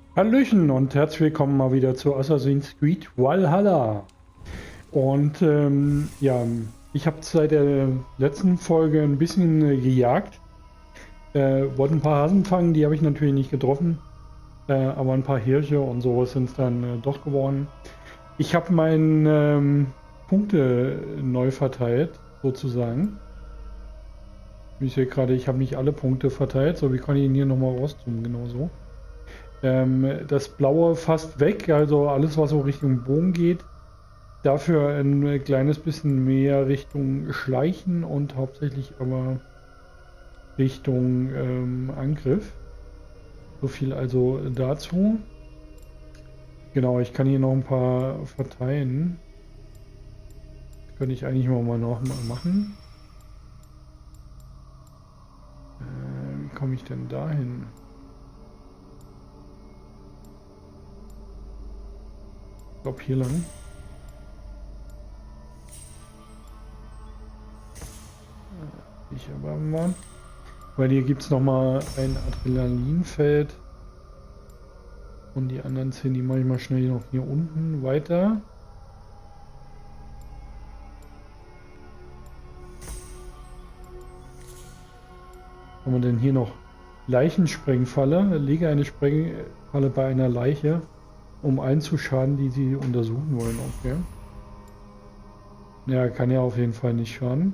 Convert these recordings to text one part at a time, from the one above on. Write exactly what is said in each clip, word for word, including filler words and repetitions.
Hallöchen und herzlich willkommen mal wieder zu Assassin's Creed Valhalla. Und ähm, ja, ich habe seit der letzten Folge ein bisschen äh, gejagt. Äh, wollte ein paar Hasen fangen, die habe ich natürlich nicht getroffen. Äh, aber ein paar Hirsche und sowas sind es dann äh, doch geworden. Ich habe meine ähm, Punkte neu verteilt, sozusagen. Ich sehe gerade, ich habe nicht alle Punkte verteilt, so wie kann ich ihn hier nochmal rauszoomen, genau so. Ähm, das Blaue fast weg, also alles was so Richtung Bogen geht. Dafür ein kleines bisschen mehr Richtung Schleichen und hauptsächlich aber Richtung ähm, Angriff. So viel also dazu. Genau, ich kann hier noch ein paar verteilen. Das könnte ich eigentlich mal noch mal machen. Äh, wie komme ich denn dahin? Ich glaube hier lang. Ich aber mal. Weil hier gibt es nochmal ein Adrenalinfeld. Und die anderen ziehen die manchmal schnell noch hier unten weiter. Haben wir denn hier noch Leichensprengfalle? Lege eine Sprengfalle bei einer Leiche, um einzuschaden, die sie untersuchen wollen. Okay. Ja, kann ja auf jeden Fall nicht schaden.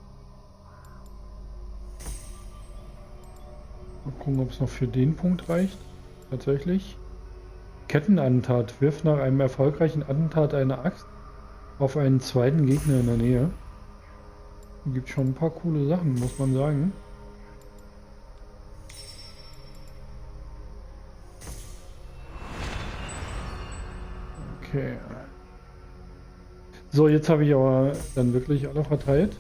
Mal gucken, ob es noch für den Punkt reicht. Tatsächlich. Kettenattentat. Wirft nach einem erfolgreichen Attentat eine Axt auf einen zweiten Gegner in der Nähe. Gibt schon ein paar coole Sachen, muss man sagen. Okay. So, jetzt habe ich aber dann wirklich alle verteilt.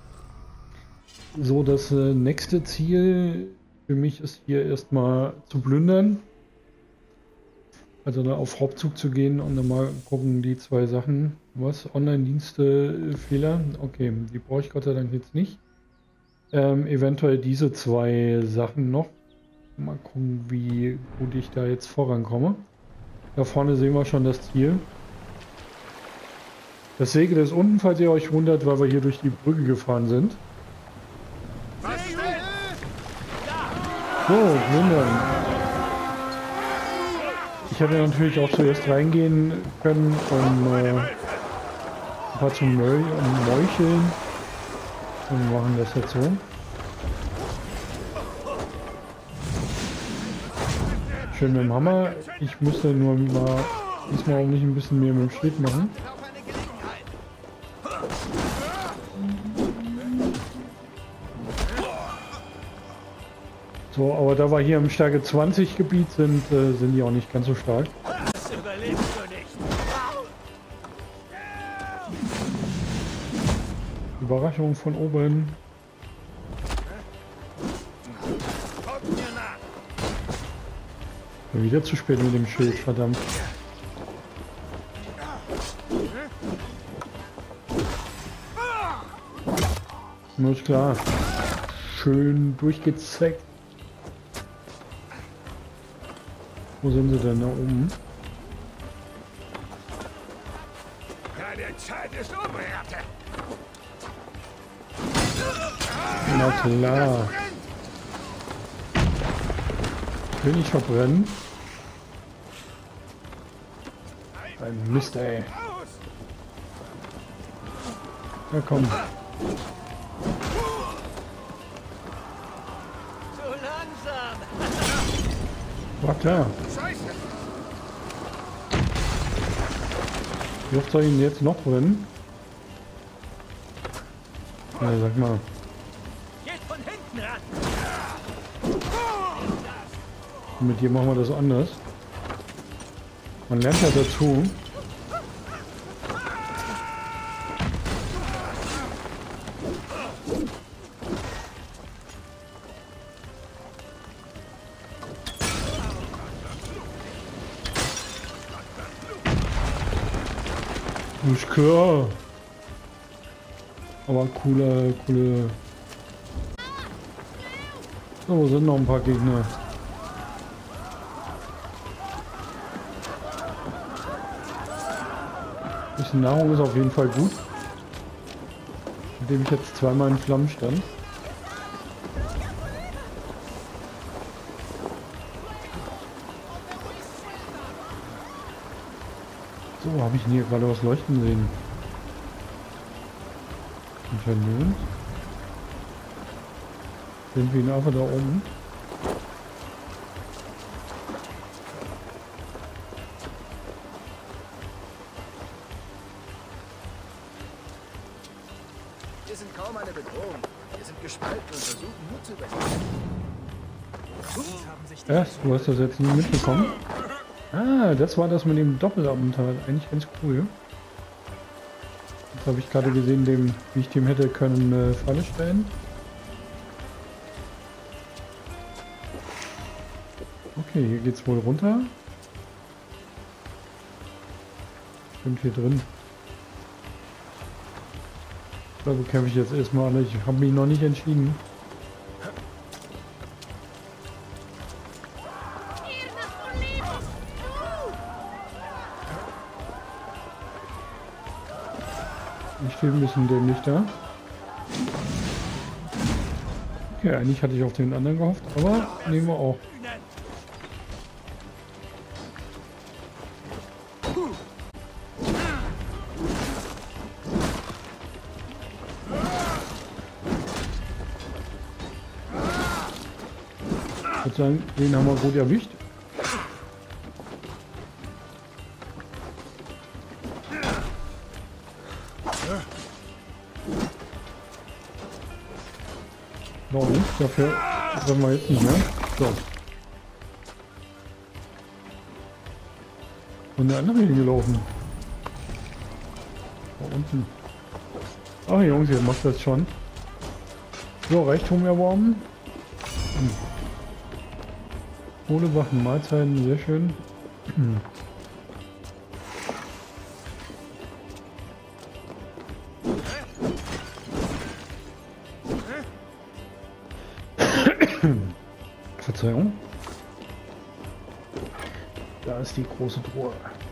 So, das äh, nächste Ziel für mich ist hier erstmal zu plündern. Also da auf Hauptzug zu gehen und dann mal gucken, die zwei Sachen. Was? Online-Dienste, äh, Fehler? Okay, die brauche ich Gott sei Dank jetzt nicht. Ähm, eventuell diese zwei Sachen noch. Mal gucken, wie gut ich da jetzt vorankomme. Da vorne sehen wir schon das Ziel. Das Segel ist unten, falls ihr euch wundert, weil wir hier durch die Brücke gefahren sind. So, wundern. Ich hätte natürlich auch zuerst reingehen können, um äh, ein paar zu Mö um Meucheln. Und wir machen das jetzt so. Schön mit dem Hammer. Ich musste nur mal diesmal auch nicht ein bisschen mehr mit dem Schild machen. So, aber da wir hier im Stärke zwanzig Gebiet sind, äh, sind die auch nicht ganz so stark. Das überlebst du nicht. Überraschung von oben. Wieder zu spät mit dem Schild, verdammt. Nur ist klar. Schön durchgezeckt. Wo sind sie denn da oben? Deine Zeit ist umwerte. Na klar. König verbrennen. Ein Mist, ey. Ja, komm. Zu langsam. War klar. Wie oft soll ich ihn jetzt noch brennen? Ja, sag mal. Geht von hinten ran. Mit dir machen wir das anders. Man lernt ja dazu. Ist klar. Aber coole, coole. So, wo sind noch ein paar Gegner? bisschen Nahrung ist auf jeden Fall gut. Indem ich jetzt zweimal in Flammen stand. So, habe ich hier gerade was leuchten sehen. Unternehmen. Sind wir einfach da oben? Wir sind kaum eine Bedrohung. Wir sind gespalten und versuchen nur zu überleben. Ja, du hast das jetzt nie mitbekommen. Ah, das war das mit dem Doppelabenteuer. Eigentlich ganz cool. Jetzt habe ich gerade gesehen, dem, wie ich dem hätte können äh, Falle stellen. Okay, hier geht's wohl runter. Stimmt hier drin. Da bekämpfe ich jetzt erstmal alle. Ich habe mich noch nicht entschieden. Ich stehe ein bisschen dämlich da. Okay, eigentlich hatte ich auf den anderen gehofft, aber nehmen wir auch. Ich würde sagen, den haben wir gut erwischt. Noch nicht, dafür wollen wir jetzt nicht mehr. So. Und der andere hingelaufen. Da unten. Ach Jungs, ihr macht das schon. So, Reichtum erworben. Hm. Ohne Waffen, Mahlzeiten, sehr schön. Hm. Verzeihung. Da ist die große Truhe.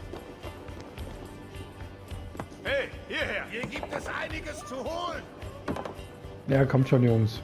Hey, hierher! Hier gibt es einiges zu holen! Ja, kommt schon, Jungs.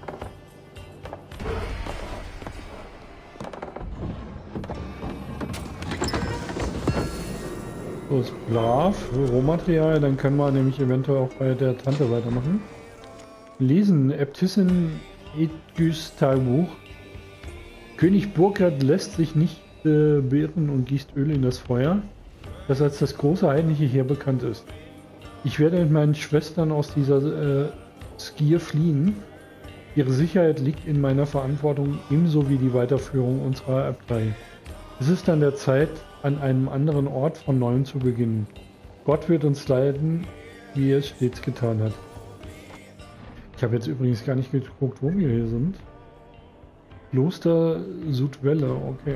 So, ist brav. Rohmaterial, dann können wir nämlich eventuell auch bei der Tante weitermachen. Lesen, Äbtissin Edgys Tagebuch. König Burkhard lässt sich nicht äh, beirren und gießt Öl in das Feuer, das als das große heidnische Heer bekannt ist. Ich werde mit meinen Schwestern aus dieser äh, Skier fliehen. Ihre Sicherheit liegt in meiner Verantwortung, ebenso wie die Weiterführung unserer Abtei. Es ist an der Zeit, an einem anderen Ort von neuem zu beginnen. Gott wird uns leiten, wie er es stets getan hat. Ich habe jetzt übrigens gar nicht geguckt, wo wir hier sind. Kloster Südwelle, okay.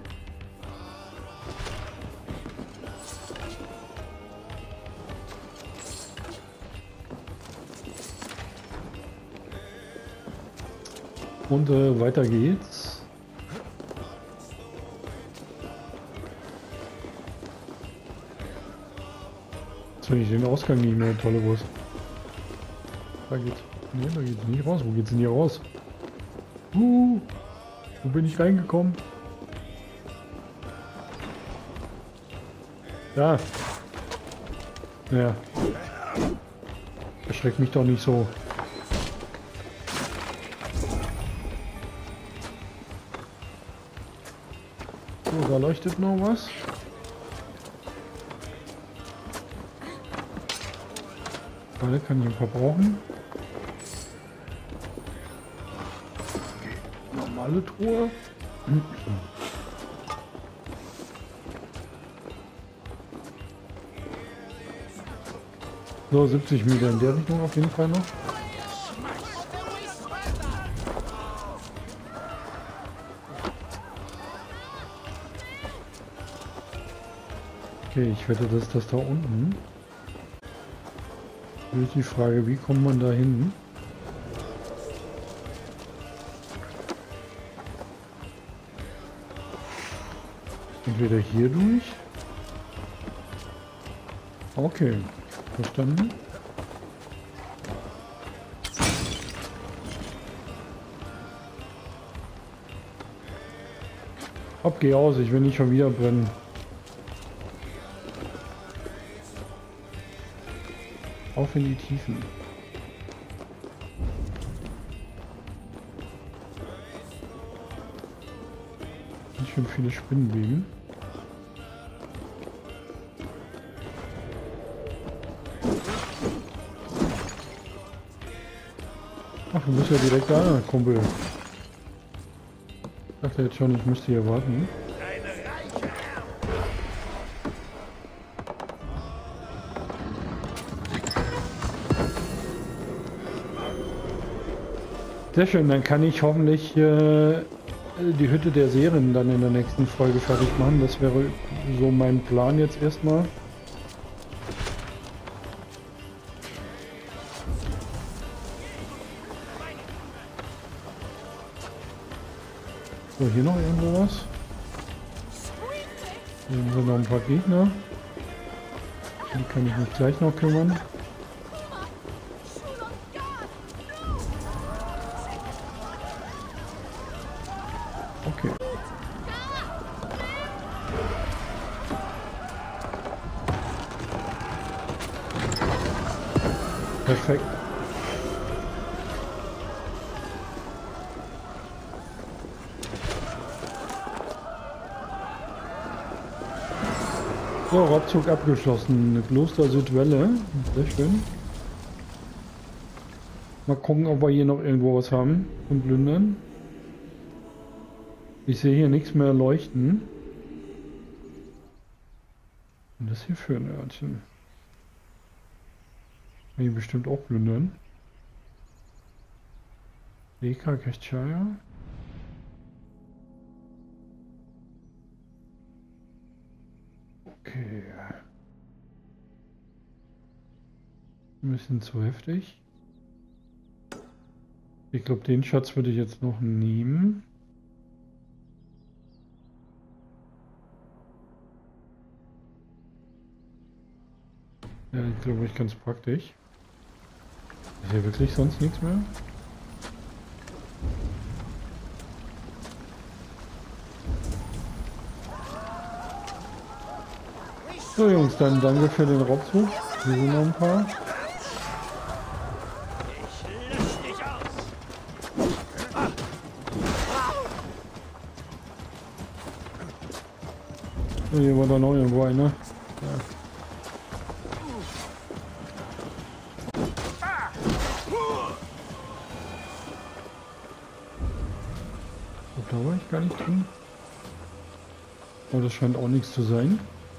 Und äh, weiter geht's. Jetzt finde ich den Ausgang nicht mehr, tolle Bus. Da geht's. Ne, da geht's nicht raus. Wo geht's denn hier raus? Uh, wo bin ich reingekommen? Da. Ja. Erschreckt mich doch nicht so. So, da leuchtet noch was. Alle kann ich verbrauchen. Normale Truhe. So, siebzig Meter in der Richtung auf jeden Fall noch. Okay, ich wette, dass das da unten. Jetzt ist die Frage, wie kommt man da hin? Entweder hier durch. Okay, verstanden. Hopp, geh aus, ich will nicht schon wieder brennen. Auf in die Tiefen. Ganz schön viele Spinnenweben. Ach, du bist ja direkt da, Kumpel. Ich dachte jetzt schon, ich müsste hier warten. Sehr schön, dann kann ich hoffentlich äh, die Hütte der Serien dann in der nächsten Folge fertig machen. Das wäre so mein Plan jetzt erstmal. So, hier noch irgendwo was. Hier sind noch ein paar Gegner. Die kann ich mich gleich noch kümmern. Okay. Perfekt. So, Raubzug abgeschlossen. Kloster Südwelle. Sehr schön. Mal gucken, ob wir hier noch irgendwo was haben zum Plündern. Ich sehe hier nichts mehr leuchten. Und das hier für ein Örtchen. Kann ich bestimmt auch plündern. Leka Kestshire. Okay. Ein bisschen zu heftig. Ich glaube, den Schatz würde ich jetzt noch nehmen. Ja, ich glaube, ich ganz praktisch. Ist hier wirklich sonst nichts mehr? So Jungs, dann danke für den Raubzug. Hier sind noch ein paar. So, hier war da noch irgendwo einer. Ja. Da war ich gar nicht drin. Aber das scheint auch nichts zu sein.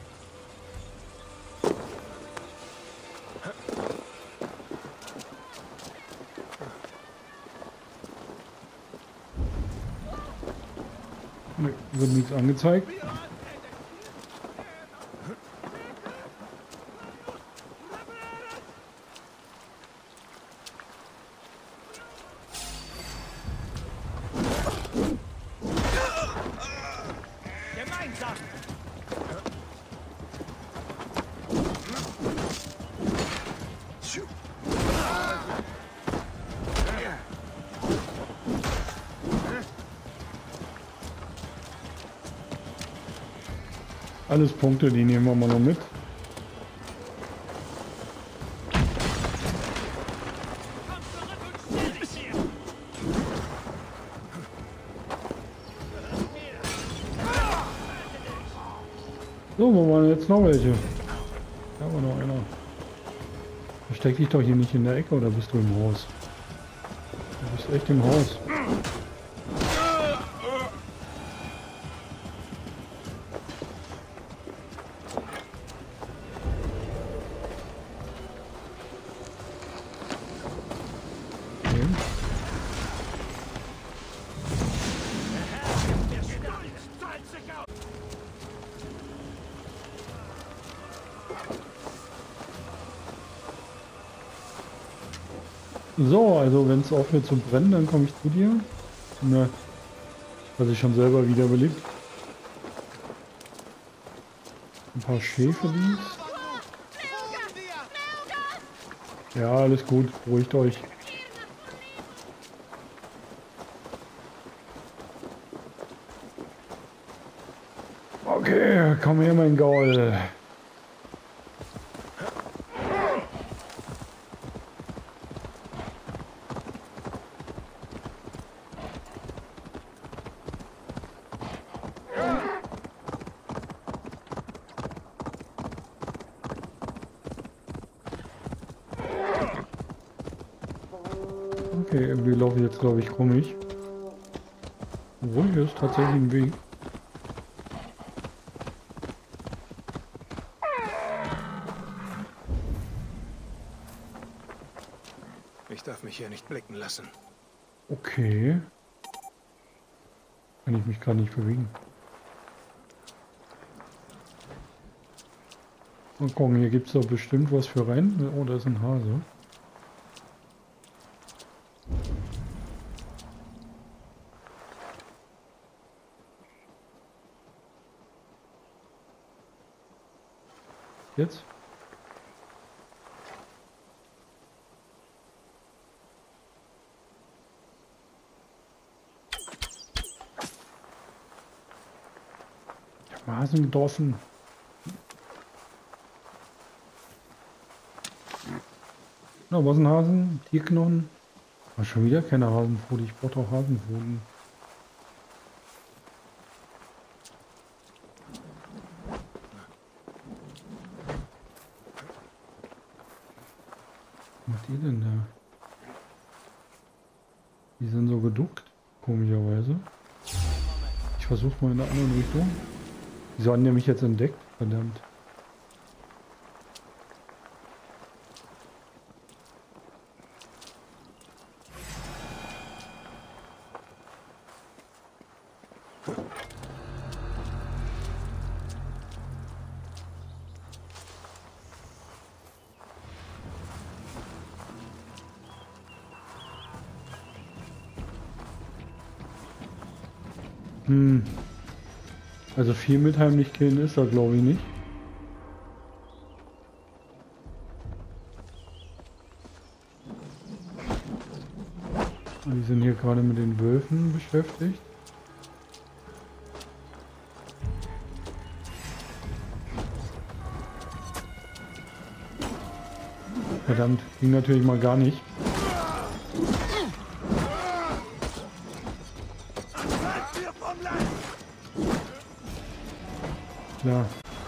Ne, wird nichts angezeigt. Alles Punkte, die nehmen wir mal noch mit. So, wo waren jetzt noch welche? Da war noch einer. Versteck dich doch hier nicht in der Ecke, oder bist du im Haus? Du bist echt im Haus. So, also wenn es aufhört zu brennen, dann komme ich zu dir. Na, was ich schon selber wiederbelebt. Ein paar Schäferlis. Ja, alles gut, beruhigt euch. Okay, komm her, mein Gaul. Okay, irgendwie laufe ich jetzt, glaube ich, komisch. Obwohl, hier ist tatsächlich ein Weg. Ich darf mich hier nicht blicken lassen. Okay. Kann ich mich gar nicht bewegen. Mal gucken, hier gibt es doch bestimmt was für rein. Oh, da ist ein Hase. Jetzt? Ich habe Hasen getroffen. Na, was ein Hasen? Tierknochen? War schon wieder keine Hasenpfote. Ich brauche doch Hasenpfoten. Was macht ihr denn da? Die sind so geduckt, komischerweise. Ich versuche mal in der anderen Richtung. Wieso haben die mich jetzt entdeckt? Verdammt. Hm. Also viel mit heimlich killen ist da, glaube ich, nicht. Die sind hier gerade mit den Wölfen beschäftigt. Verdammt, ging natürlich mal gar nicht. Klar.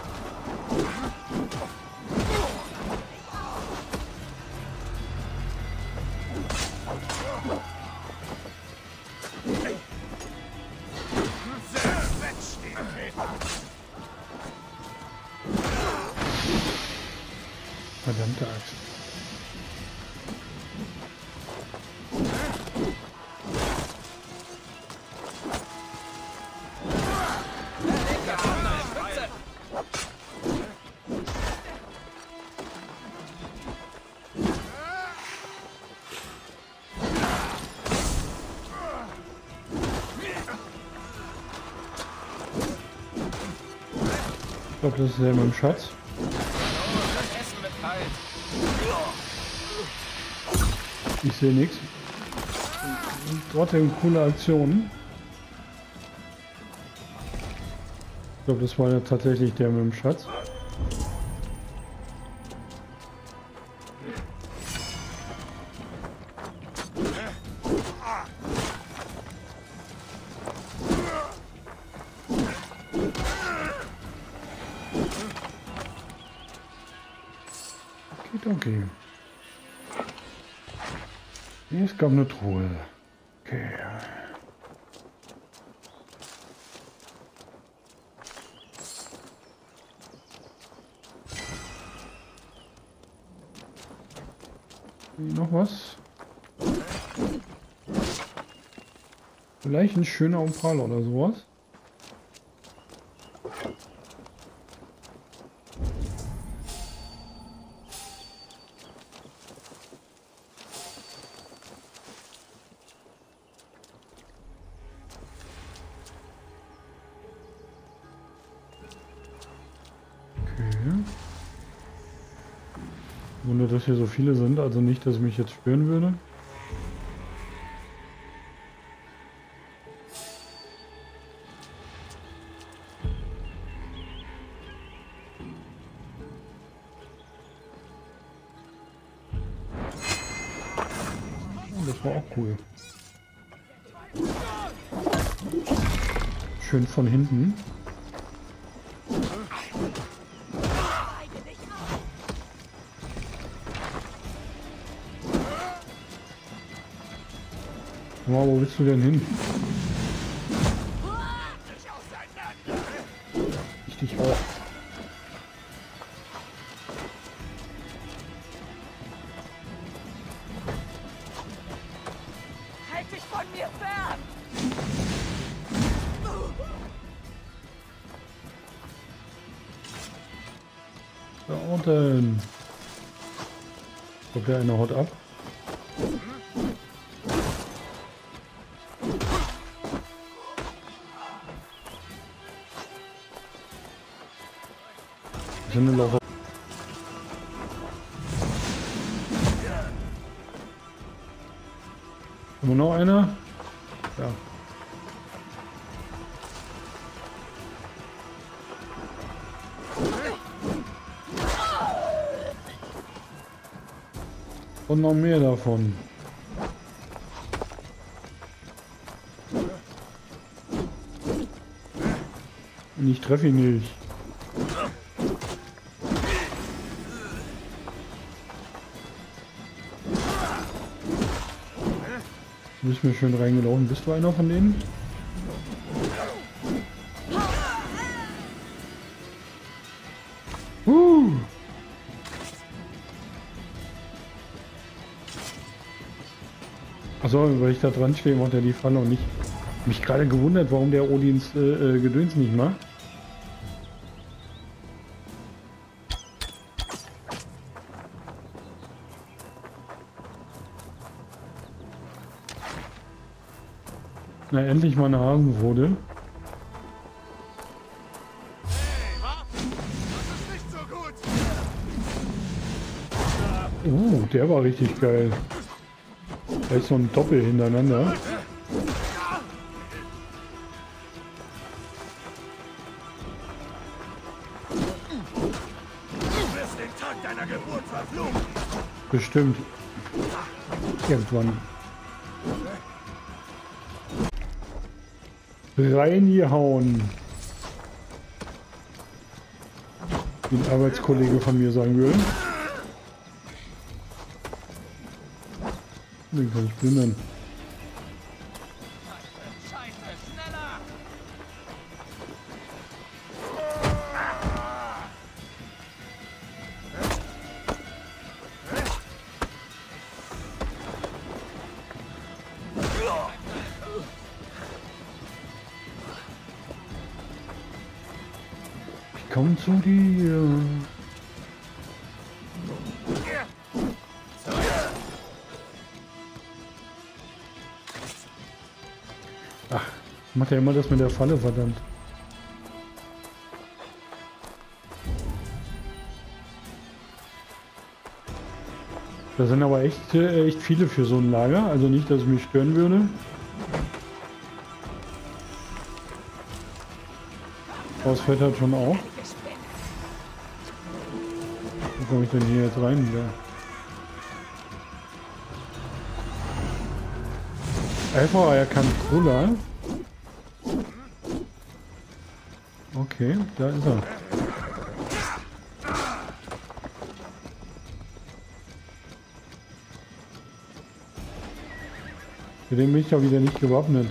Verdammte Axt. Ich glaube, das ist der mit dem Schatz. Ich sehe nichts. Trotzdem coole Aktion. Ich glaube, das war ja tatsächlich der mit dem Schatz. Geht okay. Es gab eine Truhe. Okay. Noch was? Vielleicht ein schöner Opal oder sowas. Wunder, dass hier so viele sind, also nicht, dass ich mich jetzt stören würde. Das war auch cool. Schön von hinten. Wow, wo willst du denn hin? Ich dich auch. Halt dich von mir fern! Da unten. Kommt der eine haut ab? Sind eine Laufer. Immer noch einer? Ja. Und noch mehr davon. Und ich treffe ihn nicht. Du bist mir schön reingelaufen. Bist du einer von denen? Uh. Achso, weil ich da dran stehe, macht er die Falle und nicht. Mich gerade gewundert, warum der Odins äh, Gedöns nicht macht. Na, endlich mal eine Hasenpfote. Hey, was? Das ist nicht so gut. Uh, der war richtig geil. Da ist so ein Doppel hintereinander. Du wirst den Tag deiner Geburt verfluchen. Bestimmt. Irgendwann. Reingehauen. Wie ein Arbeitskollege von mir sagen würde. Den kann ich plündern. Scheiße, schneller! Ich komm zu dir. Ach, macht ja immer das mit der Falle, verdammt. Da sind aber echt, äh, echt viele für so ein Lager, also nicht, dass es mich stören würde. Das fällt halt schon auf. Wie komme ich denn hier jetzt rein wieder? Alpha erkannt Cola. Okay, da ist er. Für den bin ich ja wieder nicht gewappnet.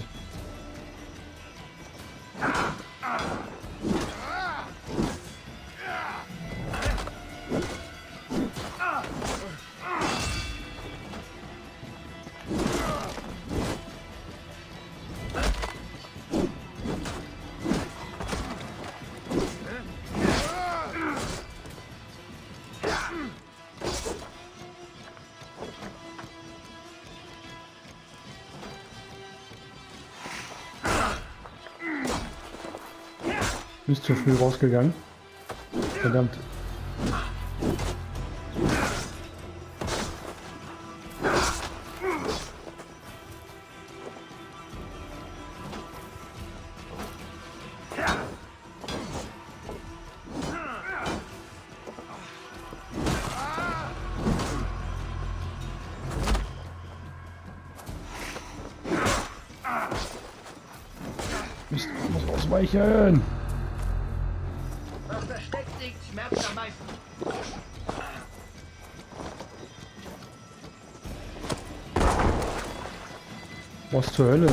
Ist zu früh rausgegangen. Verdammt. Ausweichen! Was versteckt liegt, schmerzt am meisten. Was zur Hölle?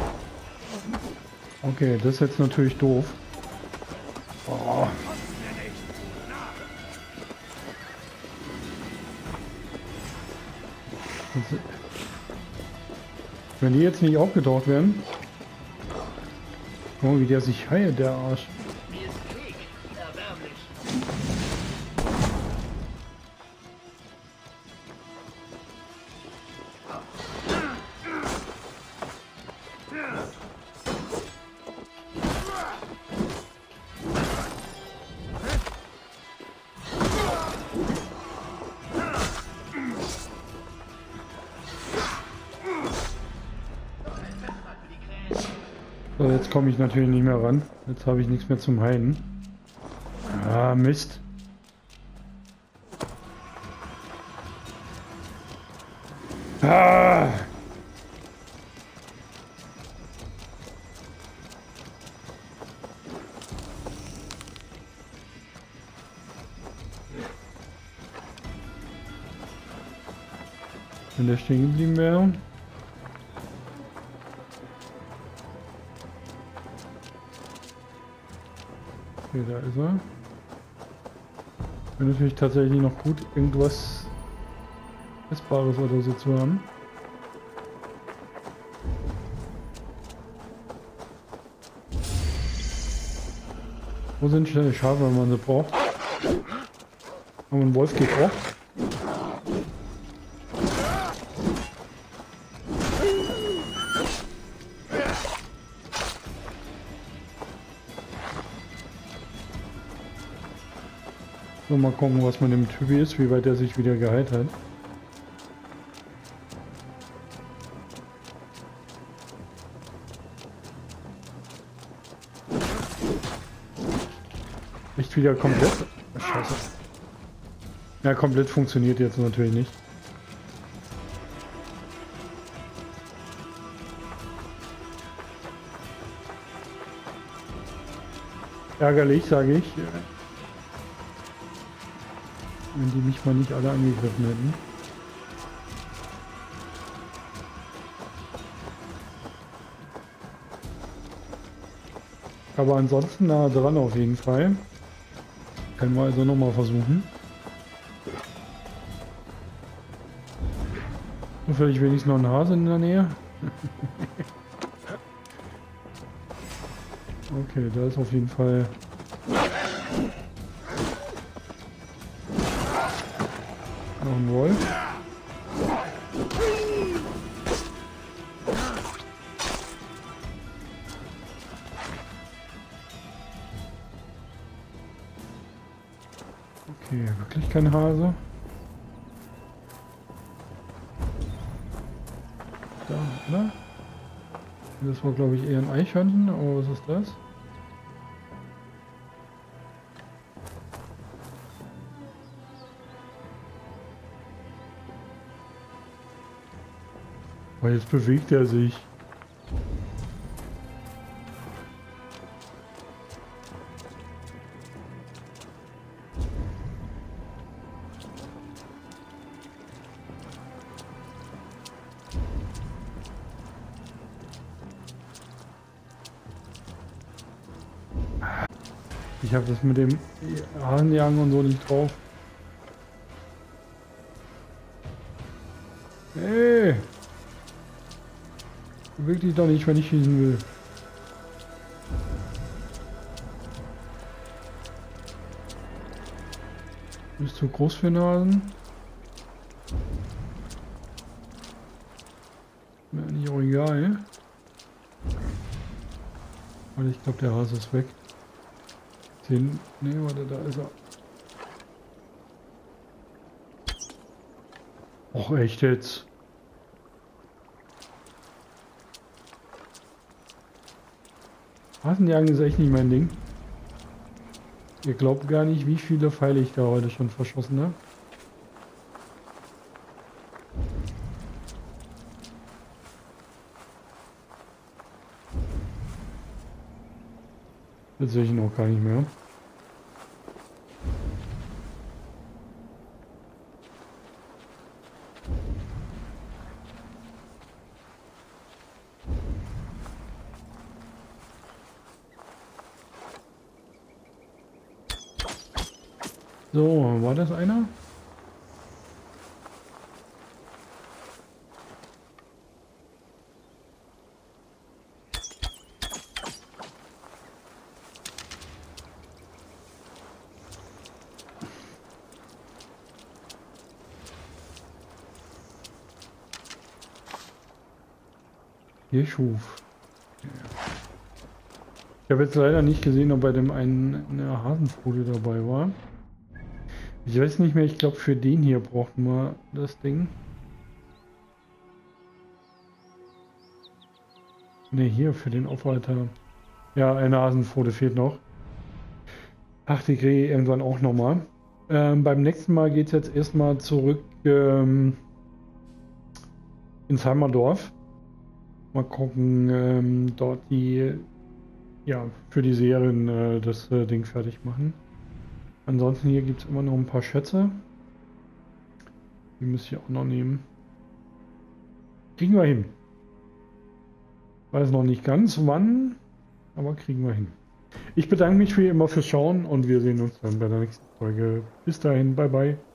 Okay, das ist jetzt natürlich doof. Oh. Wenn die jetzt nicht aufgetaucht werden. Oh, wie der sich heilt, der Arsch. Mir ist Krieg, erbärmlich. So, jetzt komme ich natürlich nicht mehr ran. Jetzt habe ich nichts mehr zum Heilen. Ah, Mist. Ah! Wenn der stehen geblieben wäre. Okay, da ist er. Wäre natürlich tatsächlich noch gut, irgendwas Essbares oder so zu haben. Wo sind schnelle Schafe, wenn man sie braucht? Aber ein Wolf geht auch. So, mal gucken, was mit dem Typi ist, wie weit er sich wieder geheilt hat. Echt wieder komplett? Scheiße. Ja, komplett funktioniert jetzt natürlich nicht. Ärgerlich, sage ich. Wenn die mich mal nicht alle angegriffen hätten. Aber ansonsten nah dran auf jeden Fall. Können wir also nochmal versuchen. Und vielleicht wenigstens noch ein Hase in der Nähe. Okay, da ist auf jeden Fall... noch ein Wolf. Okay, wirklich kein Hase. Da, oder? Das war, glaube ich, eher ein Eichhörnchen, aber was ist das? Oh, jetzt bewegt er sich. Ich habe das mit dem Hahnjagen und so nicht drauf. Hey! Beweg dich doch nicht, wenn ich schießen will. Du bist zu groß für Nasen. Mir eigentlich auch egal. Weil ich glaube, der Hase ist weg. Den, nee, warte, da ist er. Och, echt jetzt? Hasenjagen ist echt nicht mein Ding. Ihr glaubt gar nicht, wie viele Pfeile ich da heute schon verschossen habe. Jetzt sehe ich ihn auch gar nicht mehr. So, war das einer? Hier schuf. Ich habe jetzt leider nicht gesehen, ob bei dem einen eine Hasenpfote dabei war. Ich weiß nicht mehr, ich glaube für den hier brauchten wir das Ding. Ne, hier für den Aufhalter. Ja, eine Hasenpfote fehlt noch. Ach, die kriege ich irgendwann auch nochmal. Ähm, beim nächsten Mal geht es jetzt erstmal zurück ähm, ins Heimerdorf. Mal gucken, ähm, dort die, ja, für die Serien äh, das äh, Ding fertig machen. Ansonsten hier gibt es immer noch ein paar Schätze. Die müsst ihr auch noch nehmen. Kriegen wir hin. Weiß noch nicht ganz wann, aber kriegen wir hin. Ich bedanke mich wie immer fürs Schauen und wir sehen uns dann bei der nächsten Folge. Bis dahin, bye bye.